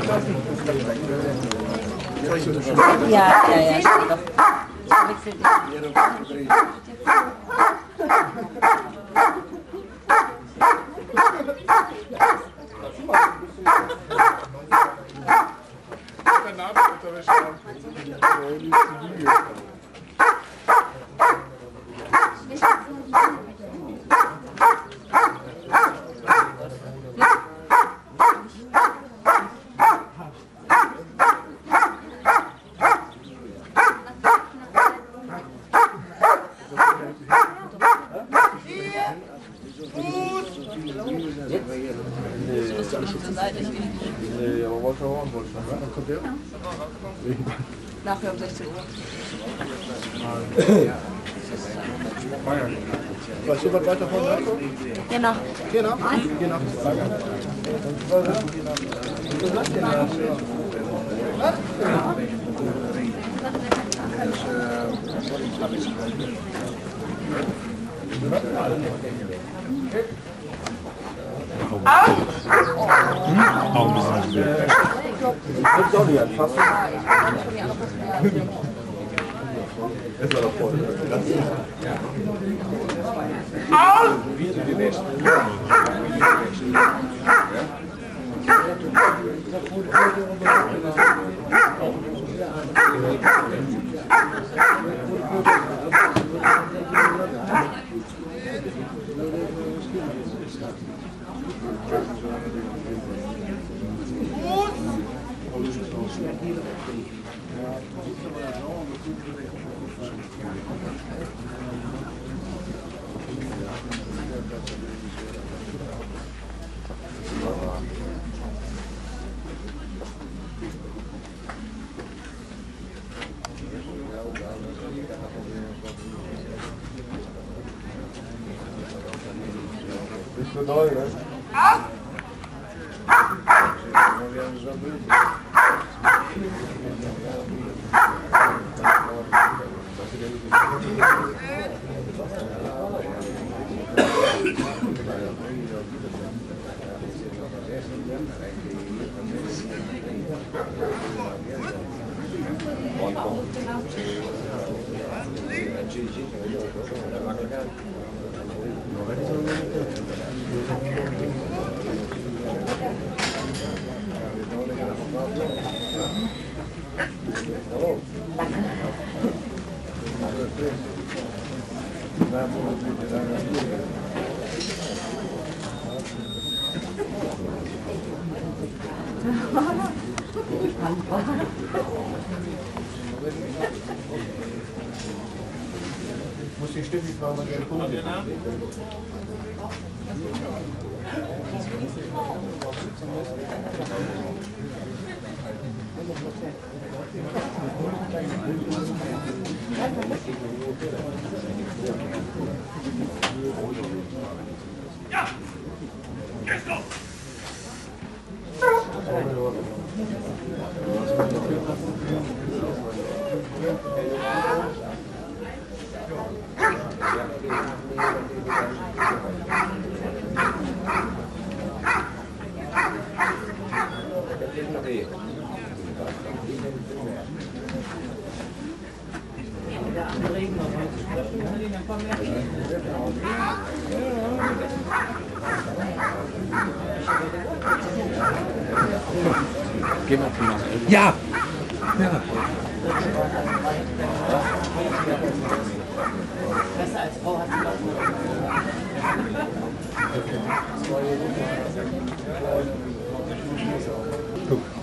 Ja, stimmt doch. Ich wechsle dich. Nee, aber was wir haben wollten. Wann kommt der? Nachher um 16 Uhr. Weißt du, was weiter von da kommt? Genau. Genau. Genau. Augen sind nicht Das soll ich anfassen. Das war doch voll. Wie sind die nächsten? Bist du neu, ne? Ich muss die Stücke fragen, was der Punkt ist. Ja! Jetzt los! Gehen wir auf die Ja! Ja! Besser als Frau hat sie Guck.